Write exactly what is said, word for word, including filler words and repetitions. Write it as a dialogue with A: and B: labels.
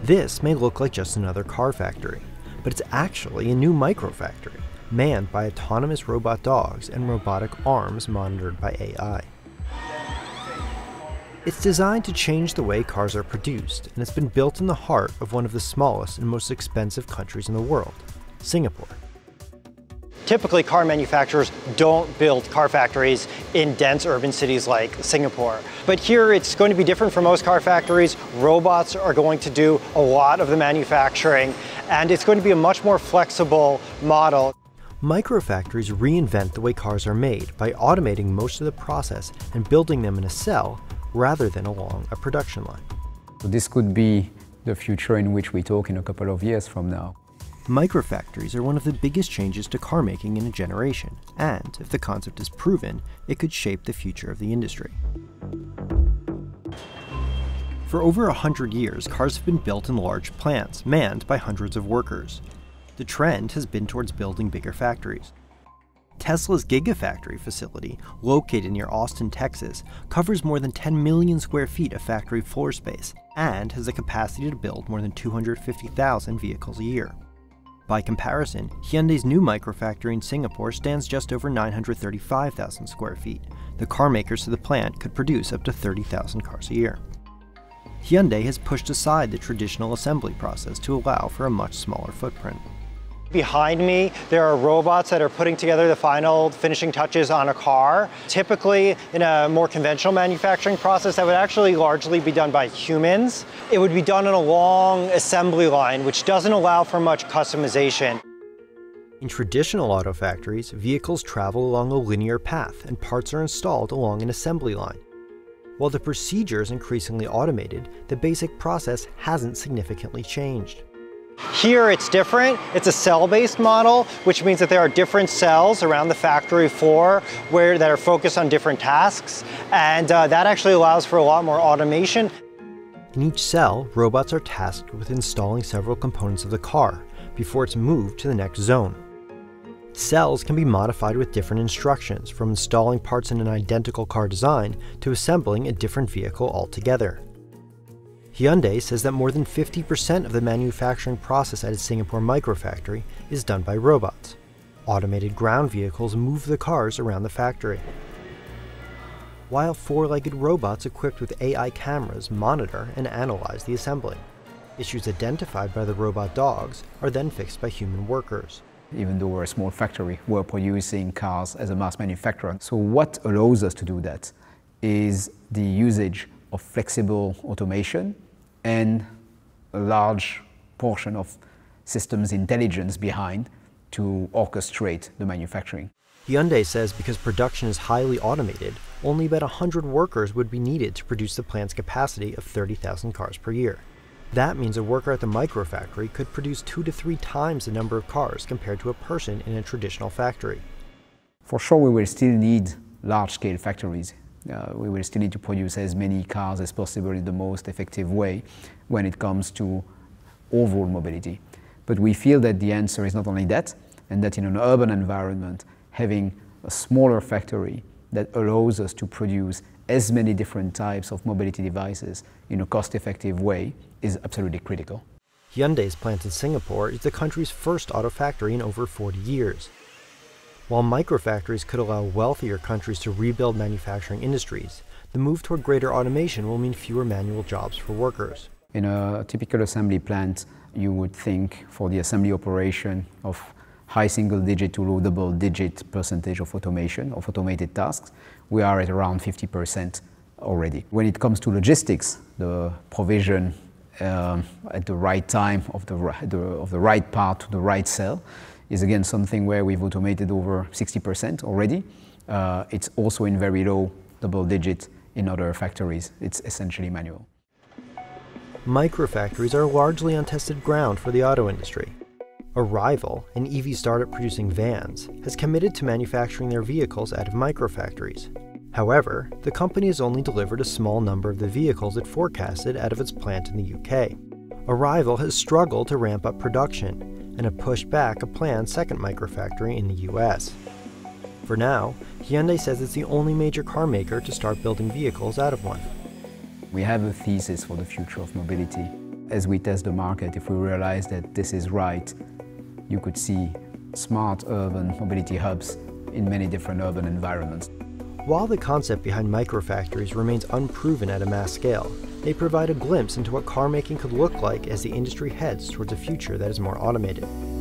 A: This may look like just another car factory, but it's actually a new microfactory, manned by autonomous robot dogs and robotic arms monitored by A I. It's designed to change the way cars are produced, and it's been built in the heart of one of the smallest and most expensive countries in the world, Singapore.
B: Typically, car manufacturers don't build car factories in dense urban cities like Singapore. But here it's going to be different for most car factories. Robots are going to do a lot of the manufacturing, and it's going to be a much more flexible model.
A: Microfactories reinvent the way cars are made by automating most of the process and building them in a cell rather than along a production line.
C: So this could be the future in which we talk in a couple of years from now.
A: Microfactories are one of the biggest changes to car making in a generation, and if the concept is proven, it could shape the future of the industry. For over a hundred years, cars have been built in large plants, manned by hundreds of workers. The trend has been towards building bigger factories. Tesla's Gigafactory facility, located near Austin, Texas, covers more than ten million square feet of factory floor space and has the capacity to build more than two hundred fifty thousand vehicles a year. By comparison, Hyundai's new microfactory in Singapore stands just over nine hundred thirty-five thousand square feet. The car makers to the plant could produce up to thirty thousand cars a year. Hyundai has pushed aside the traditional assembly process to allow for a much smaller footprint.
B: Behind me, there are robots that are putting together the final finishing touches on a car. Typically, in a more conventional manufacturing process, that would actually largely be done by humans. It would be done on a long assembly line, which doesn't allow for much customization.
A: In traditional auto factories, vehicles travel along a linear path and parts are installed along an assembly line. While the procedure is increasingly automated, the basic process hasn't significantly changed.
B: Here it's different. It's a cell-based model, which means that there are different cells around the factory floor where that are focused on different tasks, and uh, that actually allows for a lot more automation.
A: In each cell, robots are tasked with installing several components of the car before it's moved to the next zone. Cells can be modified with different instructions, from installing parts in an identical car design to assembling a different vehicle altogether. Hyundai says that more than fifty percent of the manufacturing process at its Singapore microfactory is done by robots. Automated ground vehicles move the cars around the factory, while four-legged robots equipped with A I cameras monitor and analyze the assembly. Issues identified by the robot dogs are then fixed by human workers.
C: Even though we're a small factory, we're producing cars as a mass manufacturer. So what allows us to do that is the usage of flexible automation and a large portion of systems intelligence behind to orchestrate the manufacturing.
A: Hyundai says because production is highly automated, only about one hundred workers would be needed to produce the plant's capacity of thirty thousand cars per year. That means a worker at the microfactory could produce two to three times the number of cars compared to a person in a traditional factory.
C: For sure, we will still need large-scale factories. Uh, we will still need to produce as many cars as possible in the most effective way when it comes to overall mobility. But we feel that the answer is not only that, and that in an urban environment, having a smaller factory that allows us to produce as many different types of mobility devices in a cost-effective way is absolutely critical.
A: Hyundai's plant in Singapore is the country's first auto factory in over forty years. While microfactories could allow wealthier countries to rebuild manufacturing industries, the move toward greater automation will mean fewer manual jobs for workers.
C: In a typical assembly plant, you would think for the assembly operation of high single-digit to low double-digit percentage of automation, of automated tasks. We are at around fifty percent already. When it comes to logistics, the provision um, at the right time of the, the, of the right part to the right cell is again something where we've automated over sixty percent already. Uh, it's also in very low double digit in other factories. It's essentially manual.
A: Microfactories are largely untested ground for the auto industry. Arrival, an E V startup producing vans, has committed to manufacturing their vehicles out of microfactories. However, the company has only delivered a small number of the vehicles it forecasted out of its plant in the U K. Arrival has struggled to ramp up production and have pushed back a planned second microfactory in the U S. For now, Hyundai says it's the only major car maker to start building vehicles out of one.
C: We have a thesis for the future of mobility. as we test the market, if we realize that this is right, you could see smart urban mobility hubs in many different urban environments.
A: While the concept behind microfactories remains unproven at a mass scale, they provide a glimpse into what car making could look like as the industry heads towards a future that is more automated.